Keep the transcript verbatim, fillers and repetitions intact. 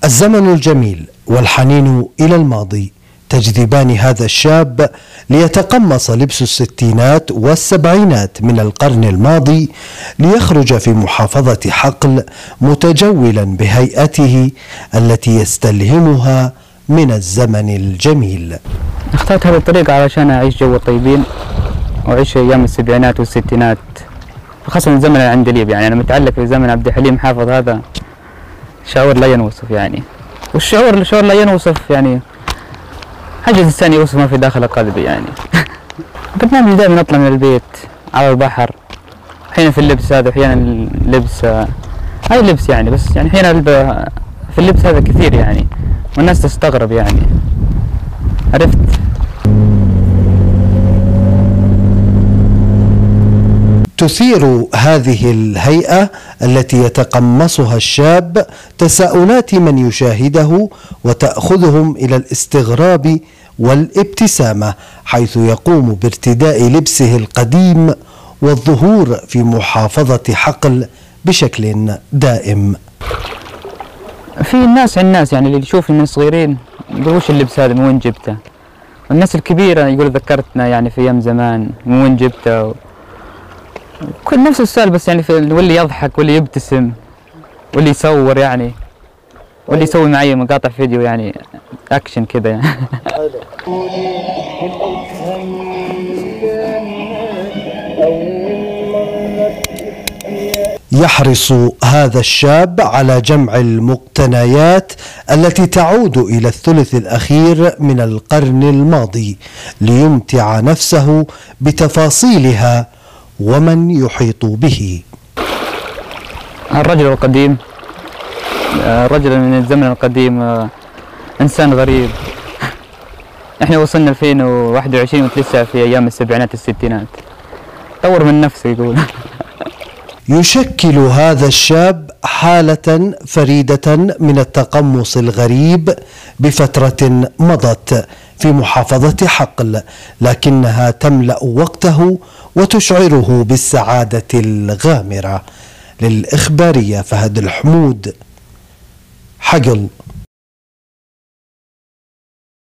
الزمن الجميل والحنين إلى الماضي تجذبان هذا الشاب ليتقمص لبس الستينات والسبعينات من القرن الماضي ليخرج في محافظة حقل متجولا بهيئته التي يستلهمها من الزمن الجميل. اخترت هذه الطريقة علشان أعيش جو الطيبين وأعيش أيام السبعينات والستينات، خاصة زمن العندليب. يعني أنا متعلق بزمن عبد الحليم حافظ، هذا شعور لا ينوصف يعني، والشعور الشعور لا ينوصف يعني، حاجة الإنسان يوصف ما في داخل قلبي يعني. برنامجي دائما أطلع من البيت على البحر، أحيانا في اللبس هذا، أحيانا اللبس هاي لبس يعني، بس يعني أحيانا في اللبس هذا كثير يعني، والناس تستغرب يعني، عرفت؟ تثير هذه الهيئة التي يتقمصها الشاب تساؤلات من يشاهده وتأخذهم إلى الاستغراب والابتسامة، حيث يقوم بارتداء لبسه القديم والظهور في محافظة حقل بشكل دائم. في الناس عن الناس يعني اللي يشوفني من صغيرين يقول وش اللبس هذا، من وين جبته؟ والناس الكبيرة يقول ذكرتنا يعني في أيام زمان، من وين جبته؟ كل نفس السؤال، بس يعني واللي يضحك واللي يبتسم واللي يصور يعني، واللي يسوي معي مقاطع فيديو يعني اكشن كذا يعني. يحرص هذا الشاب على جمع المقتنيات التي تعود إلى الثلث الأخير من القرن الماضي ليمتع نفسه بتفاصيلها ومن يحيط به. الرجل القديم، الرجل من الزمن القديم، إنسان غريب. إحنا وصلنا ألفين وواحد وعشرين وأنت لسه في أيام السبعينات الستينات، طور من نفسه يقول. يشكل هذا الشاب حالة فريدة من التقمص الغريب بفترة مضت في محافظة حقل، لكنها تملأ وقته وتشعره بالسعادة الغامرة. للإخبارية فهد الحمود، حقل.